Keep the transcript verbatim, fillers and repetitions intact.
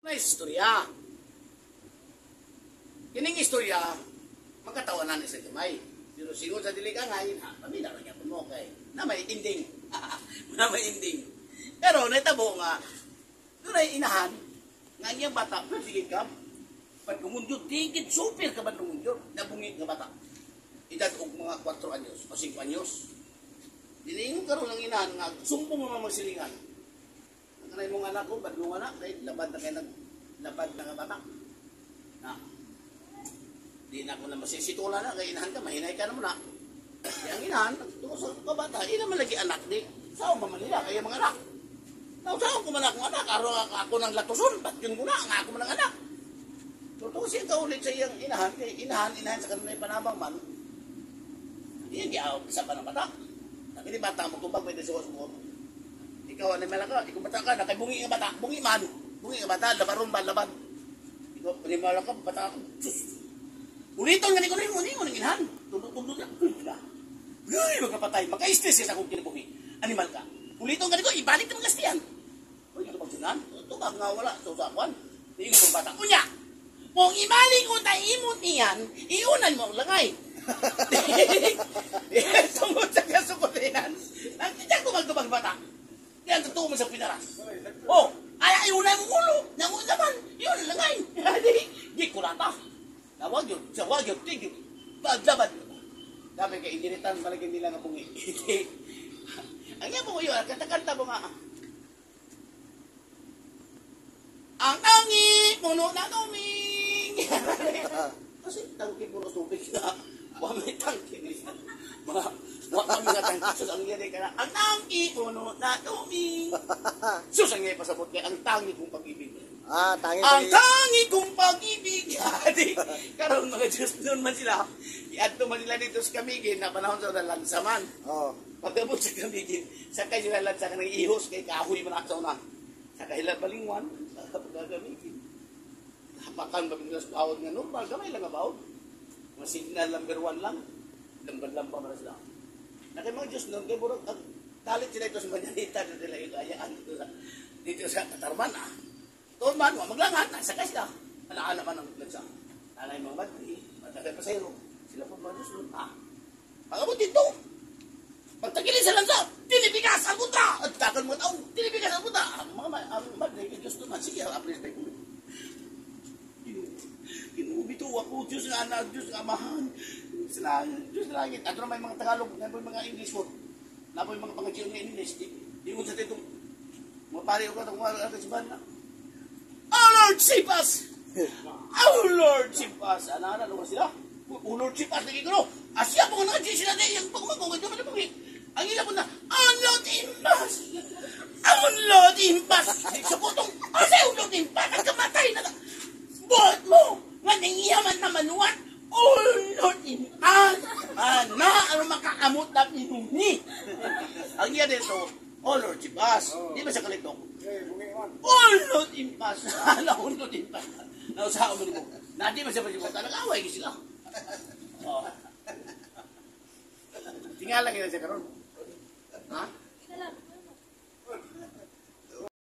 may istorya. Kining istorya, magkatawanan sa gamay. Pero siguro sa dili ka ngayon, ha, pamila na niya mo kay na may ending. Na may ending. Pero naitabo nga, doon ay inahan, nga niyang bata, sige ka, pag kumundyod, tigit super ka ba kumundyod, nabungit nga bata. Edad og mga four anyos o five anyos. Diningon karon ng inahan nga, sumpong mga magsilingan. Ang kanay mong anak ko, badlong anak, dahil labad na kayo naglabad na nga bata. Na, di na ako na masisitula na, kaya inahan ka, mahinay ka naman na. Kaya ang inahan, nagtusol ka bata, ina man lagi anak di. Sao ba man nila, kaya mga anak. Sao ko man akong anak, araw ako ng latuson, ba't yun ko na, nga ako man ang anak. Totoo siya kaulit sa iyang inahan, kaya inahan, inahan sa kanila yung panabang man. Hindi yung giawag sa panabata. Nakini bata mo, tumbag pwede sa mo. Ikaw, ano mala ka, ikaw bata ka, nakibungi nga bata, bungi man. Bungi nga bata, labaron ba, laban. Ikaw, panimala ka, bata ka, sus. Uliton nga ni ko rin mo, ni ko inahan. Tundot-tundot lang, tundot lang. Uy, magkapatay, magka-stress sa akong kinibungi. Animal ka. Uliton nga ni ko, ibalik ka mga gastiyan. Uy, ito magsunan, tubag nga wala, so sa akuan. Hindi mo bata, unya. Kung ibalik ko tayo imon iyan, iunan mo ang langay. Tungkol sa kasukulinan, nagtityak ko magdubag bata. Yan, totoo mo sa pinaras. Oh, ay iunan mo ulo, nangun naman, yun ang langay. Di kulata. Nawag yun, sa wag yun, tig yun, paglaban yun. Sabi ka, iniritan, malagyan nila nga bungi. Ang yan mo yun, kanta-kanta mo nga. Ang tangi, puno na tuming. Kasi tangki puro tubig na. Wala may tangki nila. Wala kami nga tangki. Sus, ang yari ka na. Ang tangki, puno na tuming. Sus, ang yari pasabot kaya ang tangi kong pag-ibig. Ah, tangi ang tangi kong pag-ibig. Karoon mga Diyos doon man sila. Iadto man sila dito sa Kamigin na panahon sa lansaman. Oo. Pagkabot sa Kamigin, sakay sila lansa ka ng ihos kay kahoy man sa una. Sakay sila balingwan. Pagkagamigin. Hapakan ba binulas bawod nga normal, gamay lang nga bawod. Mga signal number one lang. Lamban-lamba man sila. Na kay mga Diyos nun, kay burang talit sila ito sa Manyanita na nila yung kayaan dito sa, dito sa Katarman ah. Doon man, maglangan, sakay sila. Alaan naman ang lansa. Nanay mga madri, matagay pasayro. Sila po mga Diyos nun ah. Pagkabot dito, pagtagilin sa lansa, tinipigas ang puta! At takal mo taong, tinipigas ang puta! Ang mga ang madre, Diyos naman, sige, apres tayo ko. Kinubito ako, Diyos nga anak, Diyos nga amahan. Diyos na langit. At may mga Tagalog, may mga English word. Na po yung mga pangagil ng English. Di mo sa titong, mapari ako itong mga katsiban na. Oh Lord, save us! Oh Lord, save us! Ano, ano, ano sila? Oh Lord, save us, naging ko. Asya po ko nakadya sila na yung pagmagong, ito man ang ang ila po na, oh Lord, impas! Oh Lord, impas! Sa putong, oh Lord, impas! Nagkamatay na ka! Buhat mo! Nga nangiyaman na manuwan! Oh Lord, impas! Ana, ano makakamot na pinuni? Ang iya dito, oh Lord, impas! Di ba sa kalitok? Oh Lord, impas! Ala, oh Lord, impas! Nausahan mo nito. Nadi ba siya pa siya? Nag-away sila. Oh. Tingala kita siya karon. Ha?